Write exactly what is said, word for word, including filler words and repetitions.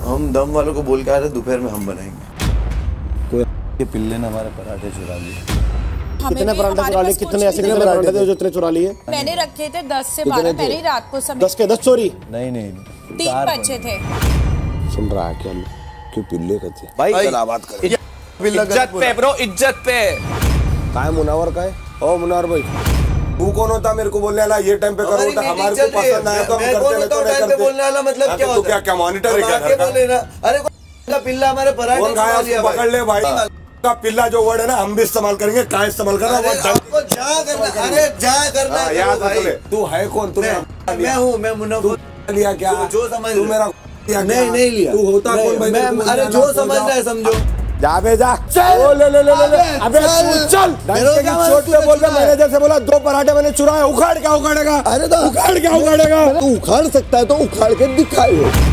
हम दम वालों को बोल के आए थे दोपहर में हम बनाएंगे। कोई के पिल्ले ने हमारे पराठे चुरा लिए। कितने पराठे चुरा लिए? कितने ऐसे कितने पराठे थे जो इतने चुरा लिए? मैंने रखे थे दस से बारह पहले ही रात को समय। दस के दस चोरी? नहीं नहीं तीन बच्चे थे। सुन रहा है क्या? क्यों पिल्ले करते भाई? क्या बात कर रहे? इज्जत पे ब्रो, इज्जत पे। काय मुनावर का है? ओ मुनावर भाई, तू कौन होता मेरे को बोलने वाला? ये टाइम पे करो होता, हमारे को पसंद आया तो हम करते, नहीं तो नहीं करते। बोलने वाला मतलब क्या होता? क्या क्या मॉनिटर है क्या? बोले ना, अरे का पिल्ला हमारे पराठे चुरा लिया। पकड़ ले भाई का पिल्ला जो वर्ड है ना, हम भी इस्तेमाल करेंगे। क्या इस्तेमाल करना? आपको जा करना, अरे जा करना है याद भाई। तू है कौन? तू मैं हूँ, मैं मुनाफा लिया क्या? जो समझ तू मेरा नहीं नहीं लिया। तू होता कौन भाई? अरे जो समझ रहा है समझो। जा बे जा, चल। ओ ले ले ले ले, अबे तू चल। चोट पे बोल रहा, मैंने जैसे बोला दो पराठे मैंने चुराए। उखाड़ क्या उखाड़ेगा? अरे तो उखाड़ क्या उखाड़ेगा? तू उखाड़ सकता है तो उखाड़ के दिखाइए।